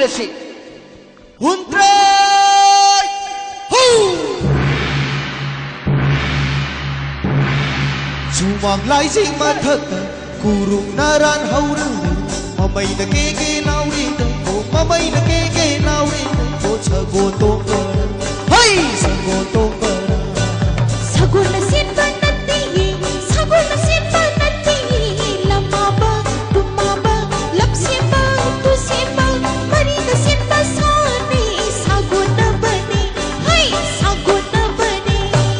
ꯂꯩꯁꯤ ꯍꯨꯟꯇ꯭ꯔꯩ ꯍꯨ ꯁꯨꯃꯥꯡ ꯂꯥꯏꯁꯤꯡ ꯃꯊꯛꯇ ꯀꯨꯔꯨꯡ ꯅꯥꯔꯥꯟ ꯍꯧꯔꯨ ꯃꯃꯩꯅ ꯀꯦ ꯂꯥꯎꯔꯤꯗ ꯃꯃꯩꯅ ꯀꯦ ꯂꯥꯎꯔꯤꯗ ꯁꯒꯣꯜ ꯇꯣꯡꯕꯔ ꯍꯩ ꯁꯒꯣꯜ ꯇꯣꯡꯕꯔ ꯁꯒꯣꯜꯅ ꯁꯤꯟꯕ ꯅꯠꯇꯤꯌꯦ ꯁꯒꯣꯜꯅ ꯁꯤꯟꯕ ꯅꯠꯇꯤꯌꯦ ꯂꯝꯃꯥꯕ ꯇꯨꯝꯃꯥꯕ ꯂꯝꯁꯤꯟꯕ ꯇꯨꯁꯤꯟꯕ ꯃꯔꯤꯗ ꯁꯤꯟꯕ ꯁꯥꯅꯤ ꯁꯒꯣꯜꯅꯕꯅꯤ ꯍꯩ ꯁꯒꯣꯜꯅꯕꯅꯤ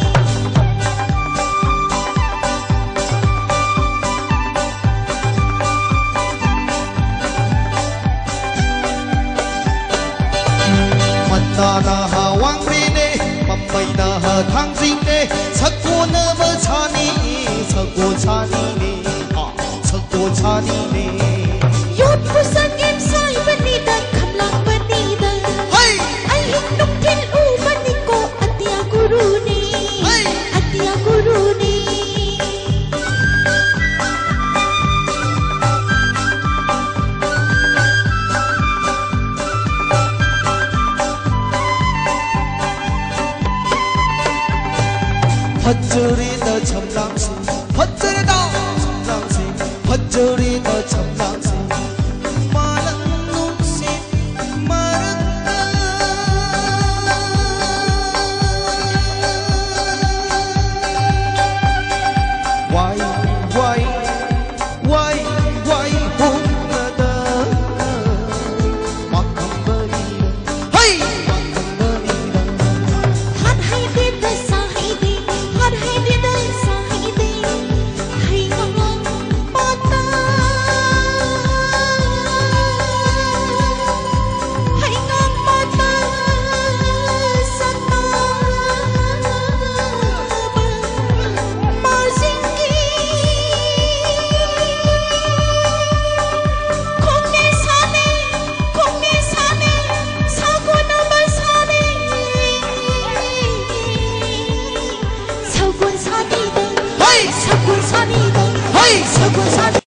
만나나하 왕리네 맘마이나하 당징네 석고나마 차니 석고차니네 석고차니네 엿부산 임사이번이다 감랑번이다 알릭 녹틸 우번이고 아띠야 구루니 아띠야 구루니 헛절이다 첨랑시 헛절이다 첨랑시 헛절이다 첨랑시 마른 눈빛 마른다 와이 혼나다 막한번이다 헤이 막한번이다 핫하이디다 사하이디 핫하이디다 사하이디 하이강랑 빠따 하이강 빠따 산나 마징기 콩내 산에 사고나마 산에 서군산이다 헤이 서군산이다 헤이 서군산